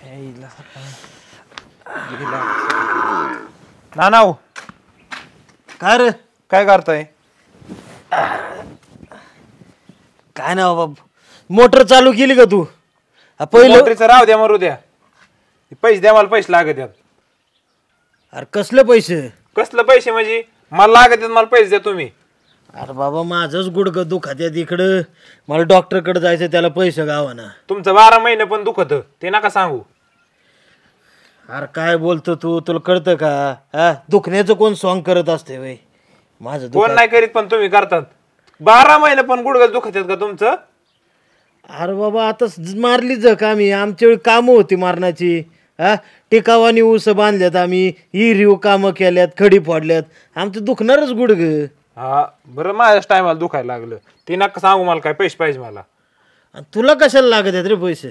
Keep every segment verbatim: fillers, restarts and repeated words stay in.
ना नाव काय रे काय करताय? काय ना बाबा मोटर चालू केली का तू? पहिलं मोटरीचं राव द्या मरू द्या. पैसे द्या मला पैसे लागत आहेत. अरे कसले पैसे? कसलं पैसे म्हणजे मला लागत आहेत मला पैसे द्या तुम्ही. अरे बाबा माझंच गुडघं दुखत आहे तिकडं मला डॉक्टरकडे जायचं त्याला पैसे गावाना. तुमचं बारा महिने पण दुखत ते नका सांगू. अरे काय बोलतो तू तुला कळतं का? हा दुखण्याचं कोण सॉंग करत असते वय माझं कोण नाही करीत पण तुम्ही करतात. बारा महिने पण गुडघं दुखत आहेत का तुमचं? अरे बाबा आता मारली जख आम्ही आमच्या वेळी कामं होती मारण्याची. हा टिकावानी ऊस बांधल्यात आम्ही हिरीव कामं केल्यात खडी फोडल्यात आमचं दुखणारच गुडघं. हा बरं माझ्याच टायमाला दुखायला लागलं ते नका सांगू मला काय पैसे पाहिजे मला. तुला कशाला लागत आहेत रे पैसे?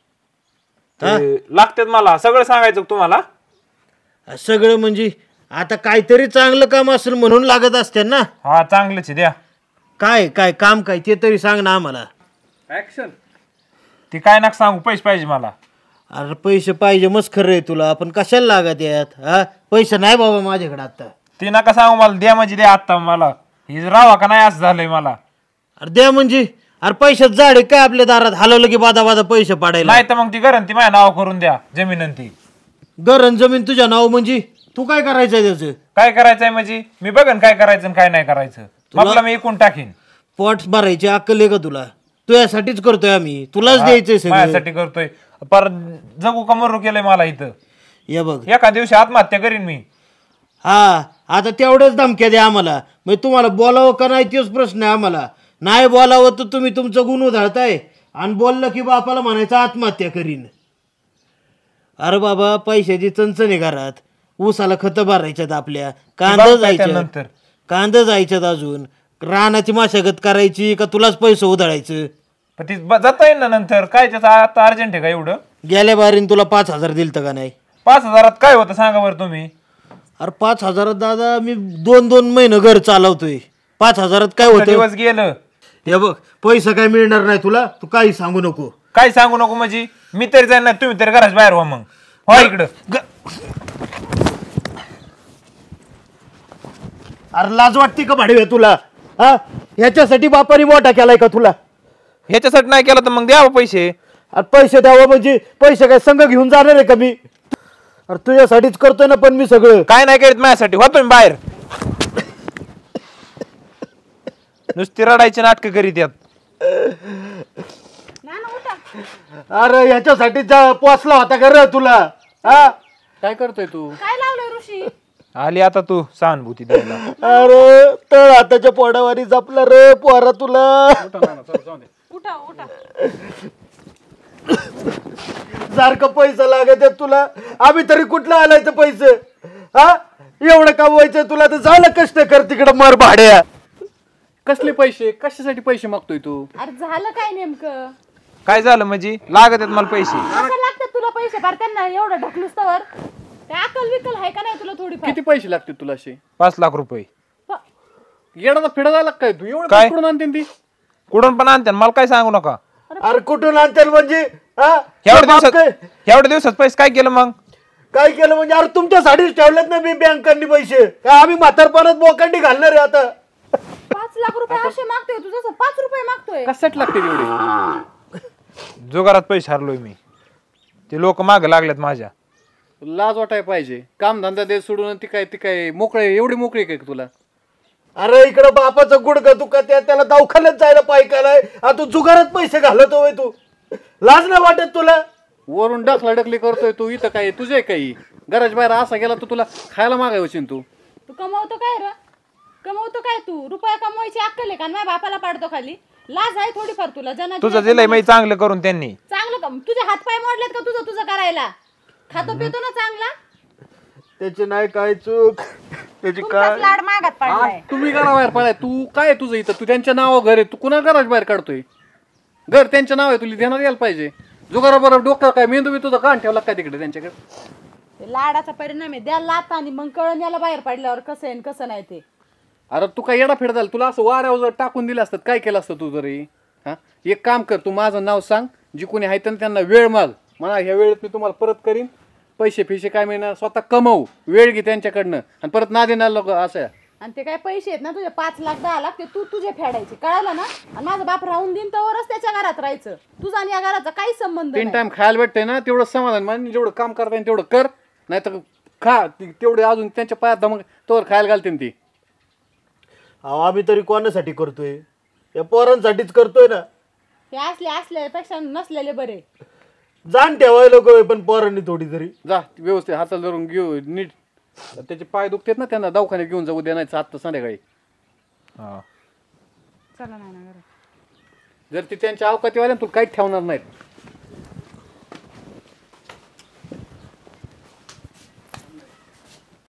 लागतात मला सगळं सांगायचं तुम्हाला. सगळं म्हणजे आता काहीतरी चांगलं काम असेल म्हणून लागत असते ना. हा चांगलंच द्या. काय काय काम काय ते तरी सांग ना आम्हाला. ऍक्शन ते काय नका सांगू पैसे पाहिजे मला. अरे पैसे पाहिजे मस्त खरं आहे तुला पण कशाला लागत यात? हा पैसे नाही बाबा माझ्याकडे आता. ते नका सांगू मला द्या म्हणजे द्या आता मला. हे रावा का नाही असं झालंय मला. अरे द्या म्हणजे अरे पैशात झाड आहे काय आपल्या दारात हलवलं की बादा बादा पैसे पाडायला. नाही तर मग ती गरण ती माझ्या नाव करून द्या जमीन ती. गरण जमीन तुझ्या नाव म्हणजे तू काय करायचंय त्याचं? काय करायचंय म्हणजे मी बघन काय करायचं काय नाही करायचं. मला मी एकूण टाकीन. पोट भरायची अक्कल आहे का तुला? तुझ्यासाठीच करतोय आम्ही तुलाच द्यायचंय सगळं. माझ्यासाठी करतोय पर जगू का मरू केलंय मला इथं. या बघ एका दिवशी आत्महत्या करीन मी. हा आता तेवढ्याच धमक्या द्या आम्हाला. मग तुम्हाला बोलावं का नाही तोच प्रश्न आहे आम्हाला. नाही बोलावं तर तुम्ही तुमचं गुण उधळताय आणि बोललं की बापाला म्हणायचं आत्महत्या करीन. अरे बाबा पैशाची चणचण आहे घरात. ऊसाला खतं भरायच्यात आपल्या कांदा जायच्यात कांदा जायच्यात अजून रानाची मशागत करायची का तुलाच पैसे उधळायचं. पण ती जाता येईल ना नंतर काय त्याचं आता अर्जंट आहे का एवढं? गेल्या बारीन तुला पाच हजार दिलतं का नाही? पाच हजारात काय होतं सांगा बरं तुम्ही. अरे पाच हजारात दादा मी दोन दोन महिने घर चालवतोय. पाच हजारात काय होतं? दिवस गेलं. हे बघ पैसा काय मिळणार नाही तुला. तू काही सांगू नको. काय सांगू नको म्हणजे मी तरी जाईन ना तुम्ही तरी घराच्या बाहेर व्हा मग. हो इकडं. अरे लाज वाटते का भाडवे तुला? हा ह्याच्यासाठी बापाने मोठा केलाय का तुला? ह्याच्यासाठी नाही केला तर मग द्यावं पैसे. अरे पैसे द्यावं म्हणजे पैसे काय संघ घेऊन जाणार आहे का मी? अरे तुझ्यासाठीच करतोय ना पण मी सगळं. काय नाही करीत माझ्यासाठी हो तुम्ही बाहेर. नुसती रडायची नाटकं करीत यात. अरे ह्याच्यासाठी पोचला होता का रे तुला? हा काय करतोय तू? काय लावलंय ऋषी? आली आता तू सहानुभूती द्यायला. अरे तळ हाताच्या पोडावारी जपला रे पोरा तुला. उठा उठा. सारखं पैसा लागत आहे तुला. आम्ही तरी कुठलं आलाय तर पैसे? हा एवढं कमवायचं तुला तर झालं कष्ट कर तिकडं मर भाड्या. कसले पैसे? कशासाठी पैसे मागतोय तू? अरे झालं काय नेमकं? काय झालं म्हणजे लागत आहेत मला पैसे. कसं लागतात तुला पैसे? भर त्यांना एवढं ढकलूस तर काय अकल विकल आहे का नाही तुला थोडी? किती पैसे लागतील तुला असे? पाच लाख रुपये. येडाचा फिडा झाला काय तू? एवढं काय? कुठून आणते ती? कुठून पण आणते मला काय सांगू नका. अरे कुठून आणतील म्हणजे? एवढ्या दिवसात एवढ्या दिवसात पैसे काय केलं मग? काय केलं म्हणजे? अरे तुमच्यासाठीच ठेवलेत ना मी बँकांनी पैसे. काय आम्ही म्हातारपणात बोकांडी घालणार आहे आता? पाच लाख रुपये असे मागतोय तू जसं पाच रुपये मागतोय. कशासाठी लागते एवढे? जुगारात पैसे हरलोय मी. ते लोक माग लागलेत माझ्या. लाज वाटाय पाहिजे. काम धंदा दे सोडून ती काय ती काय मोकळे एवढी मोकळी काय तुला? अरे इकडं बापाचं गुडघं दुखत त्याला दवाखान्यात जायला पाहिजे. तू जुगारात पैसे घालतोय तू. लाज नाही वाटत तुला? वरून डखला डखली करतोय तू. इथं काय तुझे काही घराच्या बाहेर असा गेला तर तुला खायला मागायची तू. तू कमवतो काय रे? कमवतो काय तू? रुपया कमवायची अक्कल आहे का? माझ्या बापाला पाडतो खाली. लाज आहे थोडीफार तुला? जना तुझं दिलंय मी चांगलं करून त्यांनी. चांगलं तुझे हात पाय मोडलेत का तुझं तुझं करायला? खातो पितो ना चांगला. त्याची नाही काय चूक. त्याची काय लाड मागत पडलाय. तुम्ही घराबाहेर पडाय. तू काय तुझं इथं? तू त्यांच्या नाव घर आहे. तू कुणा घराच्या बाहेर काढतोय? घर त्यांच्या नाव आहे. तुला ध्यानात यायला पाहिजे. जुगारा बरोबर डोक्यावर काय मेंदू बी तुझा कान ठेवला काय तिकडे त्यांच्याकडे? लाडाचा परिणाम आहे. द्या लात आणि मग कळण याला बाहेर पडल्यावर कसं आहे कसं नाही ते. अरे तू काय येडा फेड झाला? तुला असं वाऱ्यावर जर टाकून दिलं असतं काय केलं असतं तू? तरी हा एक काम कर. तू माझं नाव सांग. जी कोणी आहे त्यांना वेळ माग. म्हणा ह्या वेळेत मी तुम्हाला परत करीन, पैसे फिशे काय मिळणार, स्वतः कमवू, वेळ घे त्यांच्याकडनं आणि परत ना देणार लोक असं. आणि ते काय पैसे आहेत ना तुझे पाच लाख दहा लाख ते तू तुझे फेडायचे, कळालं ना. आणि माझा बाप राहून देईन तरच त्याच्या घरात राहायचं, तुझा आणि या घराचा काही संबंध तीन नाही. टाइम खायला भेटतंय ना, तेवढं समाधान मान, जेवढं काम करता येईल तेवढं कर, नाही तर खा ती- तेवढे अजून त्यांच्या पायात दमक तोवर खायला घालते ती. अहो आम्ही तरी कोणासाठी करतोय? या पोरांसाठीच करतोय ना. हे असले असलेल्यापेक्षा नसलेले बरे. जाण ठेवायला नको पण पोरांनी थोडी तरी. जा व्यवस्थित हाताला धरून घेऊ नीट, त्याचे पाय दुखतात ना, त्यांना दवाखान्यात घेऊन जाऊ द्या, नाही आत्ता संध्याकाळी. हा. चला नाही ना घरात. जर ती त्यांच्या अवकातीवाल्या तुला काहीच ठेवणार नाहीत.